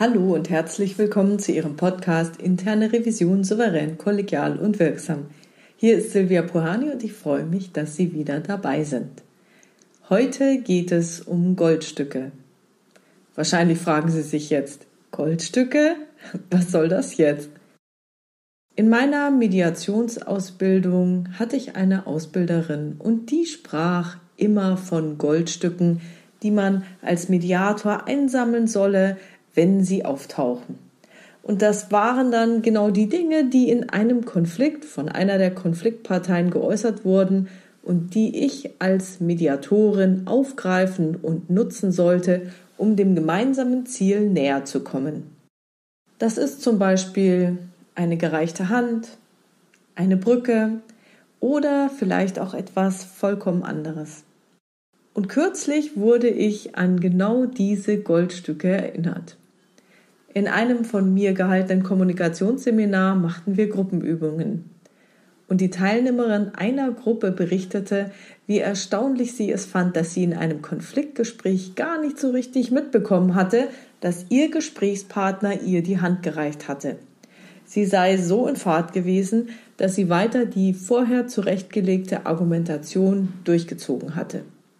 Hallo und herzlich willkommen zu Ihrem Podcast Interne Revision souverän, kollegial und wirksam. Hier ist Silvia Puhani und ich freue mich, dass Sie wieder dabei sind. Heute geht es um Goldstücke. Wahrscheinlich fragen Sie sich jetzt, Goldstücke? Was soll das jetzt? In meiner Mediationsausbildung hatte ich eine Ausbilderin und die sprach immer von Goldstücken, die man als Mediator einsammeln solle, wenn sie auftauchen. Und das waren dann genau die Dinge, die in einem Konflikt von einer der Konfliktparteien geäußert wurden und die ich als Mediatorin aufgreifen und nutzen sollte, um dem gemeinsamen Ziel näher zu kommen. Das ist zum Beispiel eine gereichte Hand, eine Brücke oder vielleicht auch etwas vollkommen anderes. Und kürzlich wurde ich an genau diese Goldstücke erinnert. In einem von mir gehaltenen Kommunikationsseminar machten wir Gruppenübungen. Und die Teilnehmerin einer Gruppe berichtete, wie erstaunlich sie es fand, dass sie in einem Konfliktgespräch gar nicht so richtig mitbekommen hatte, dass ihr Gesprächspartner ihr die Hand gereicht hatte. Sie sei so in Fahrt gewesen, dass sie weiter die vorher zurechtgelegte Argumentation durchgezogen hatte.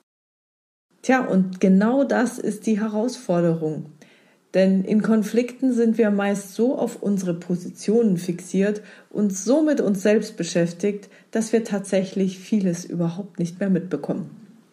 Tja, und genau das ist die Herausforderung. Denn in Konflikten sind wir meist so auf unsere Positionen fixiert und so mit uns selbst beschäftigt, dass wir tatsächlich vieles überhaupt nicht mehr mitbekommen.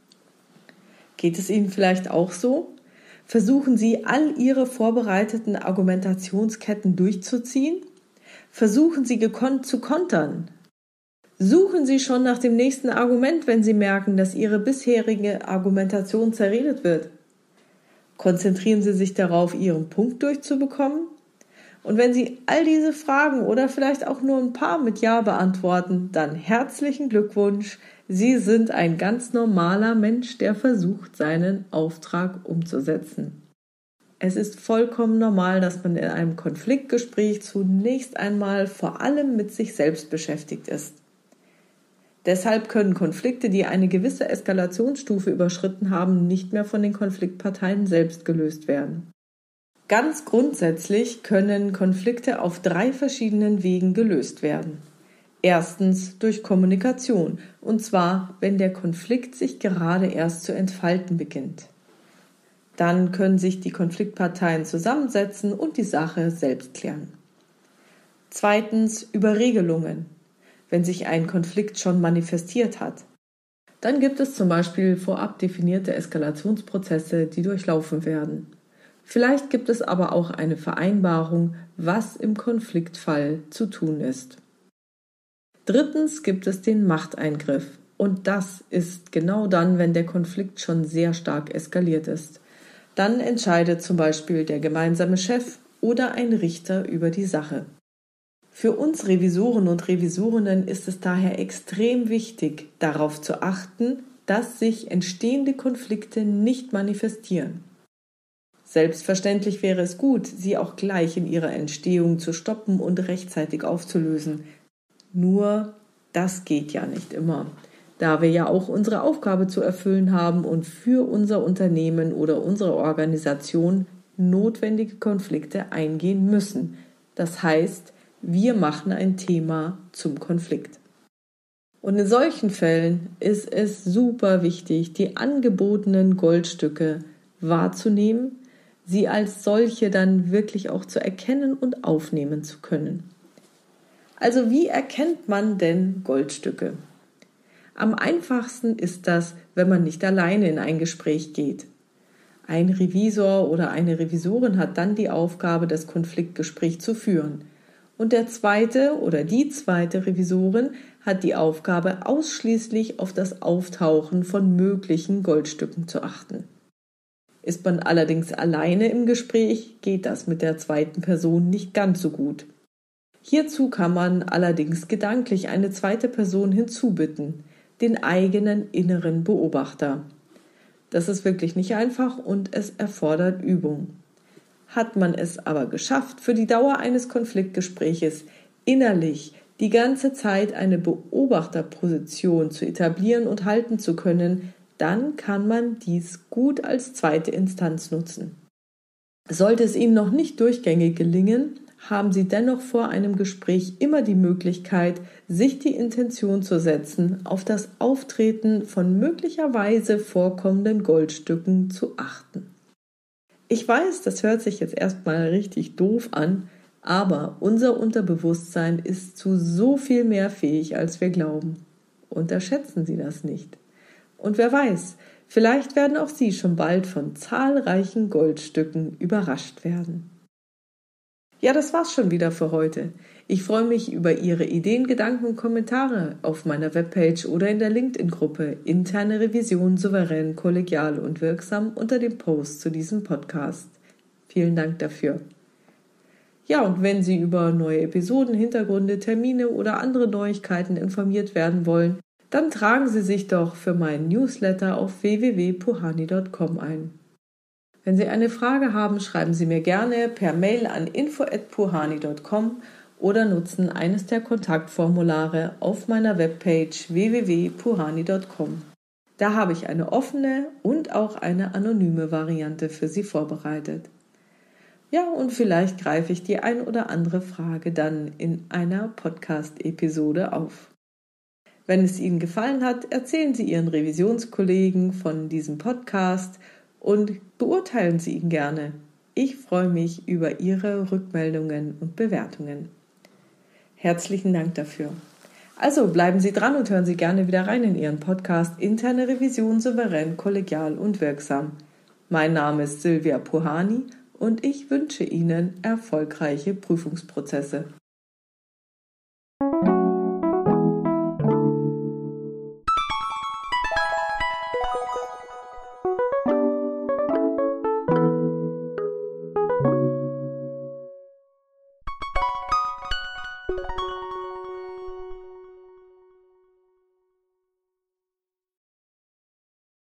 Geht es Ihnen vielleicht auch so? Versuchen Sie, all Ihre vorbereiteten Argumentationsketten durchzuziehen? Versuchen Sie gekonnt zu kontern? Suchen Sie schon nach dem nächsten Argument, wenn Sie merken, dass Ihre bisherige Argumentation zerredet wird? Konzentrieren Sie sich darauf, Ihren Punkt durchzubekommen? Und wenn Sie all diese Fragen oder vielleicht auch nur ein paar mit Ja beantworten, dann herzlichen Glückwunsch. Sie sind ein ganz normaler Mensch, der versucht, seinen Auftrag umzusetzen. Es ist vollkommen normal, dass man in einem Konfliktgespräch zunächst einmal vor allem mit sich selbst beschäftigt ist. Deshalb können Konflikte, die eine gewisse Eskalationsstufe überschritten haben, nicht mehr von den Konfliktparteien selbst gelöst werden. Ganz grundsätzlich können Konflikte auf 3 verschiedenen Wegen gelöst werden. Erstens durch Kommunikation, und zwar, wenn der Konflikt sich gerade erst zu entfalten beginnt. Dann können sich die Konfliktparteien zusammensetzen und die Sache selbst klären. Zweitens über Regelungen, wenn sich ein Konflikt schon manifestiert hat. Dann gibt es zum Beispiel vorab definierte Eskalationsprozesse, die durchlaufen werden. Vielleicht gibt es aber auch eine Vereinbarung, was im Konfliktfall zu tun ist. Drittens gibt es den Machteingriff. Und das ist genau dann, wenn der Konflikt schon sehr stark eskaliert ist. Dann entscheidet zum Beispiel der gemeinsame Chef oder ein Richter über die Sache. Für uns Revisoren und Revisorinnen ist es daher extrem wichtig, darauf zu achten, dass sich entstehende Konflikte nicht manifestieren. Selbstverständlich wäre es gut, sie auch gleich in ihrer Entstehung zu stoppen und rechtzeitig aufzulösen. Nur das geht ja nicht immer, da wir ja auch unsere Aufgabe zu erfüllen haben und für unser Unternehmen oder unsere Organisation notwendige Konflikte eingehen müssen. Das heißt, wir machen ein Thema zum Konflikt. Und in solchen Fällen ist es super wichtig, die angebotenen Goldstücke wahrzunehmen, sie als solche dann wirklich auch zu erkennen und aufnehmen zu können. Also wie erkennt man denn Goldstücke? Am einfachsten ist das, wenn man nicht alleine in ein Gespräch geht. Ein Revisor oder eine Revisorin hat dann die Aufgabe, das Konfliktgespräch zu führen. Und der zweite oder die zweite Revisorin hat die Aufgabe, ausschließlich auf das Auftauchen von möglichen Goldstücken zu achten. Ist man allerdings alleine im Gespräch, geht das mit der zweiten Person nicht ganz so gut. Hierzu kann man allerdings gedanklich eine zweite Person hinzubitten, den eigenen inneren Beobachter. Das ist wirklich nicht einfach und es erfordert Übung. Hat man es aber geschafft, für die Dauer eines Konfliktgespräches innerlich die ganze Zeit eine Beobachterposition zu etablieren und halten zu können, dann kann man dies gut als zweite Instanz nutzen. Sollte es Ihnen noch nicht durchgängig gelingen, haben Sie dennoch vor einem Gespräch immer die Möglichkeit, sich die Intention zu setzen, auf das Auftreten von möglicherweise vorkommenden Goldstücken zu achten. Ich weiß, das hört sich jetzt erstmal richtig doof an, aber unser Unterbewusstsein ist zu so viel mehr fähig, als wir glauben. Unterschätzen Sie das nicht. Und wer weiß, vielleicht werden auch Sie schon bald von zahlreichen Goldstücken überrascht werden. Ja, das war's schon wieder für heute. Ich freue mich über Ihre Ideen, Gedanken und Kommentare auf meiner Webpage oder in der LinkedIn-Gruppe Interne Revision souverän, kollegial und wirksam unter dem Post zu diesem Podcast. Vielen Dank dafür. Ja, und wenn Sie über neue Episoden, Hintergründe, Termine oder andere Neuigkeiten informiert werden wollen, dann tragen Sie sich doch für meinen Newsletter auf www.puhani.com ein. Wenn Sie eine Frage haben, schreiben Sie mir gerne per Mail an info@puhani.com oder nutzen eines der Kontaktformulare auf meiner Webpage www.puhani.com. Da habe ich eine offene und auch eine anonyme Variante für Sie vorbereitet. Ja, und vielleicht greife ich die ein oder andere Frage dann in einer Podcast-Episode auf. Wenn es Ihnen gefallen hat, erzählen Sie Ihren Revisionskollegen von diesem Podcast und beurteilen Sie ihn gerne. Ich freue mich über Ihre Rückmeldungen und Bewertungen. Herzlichen Dank dafür. Also bleiben Sie dran und hören Sie gerne wieder rein in Ihren Podcast Interne Revision souverän, kollegial und wirksam. Mein Name ist Silvia Puhani und ich wünsche Ihnen erfolgreiche Prüfungsprozesse.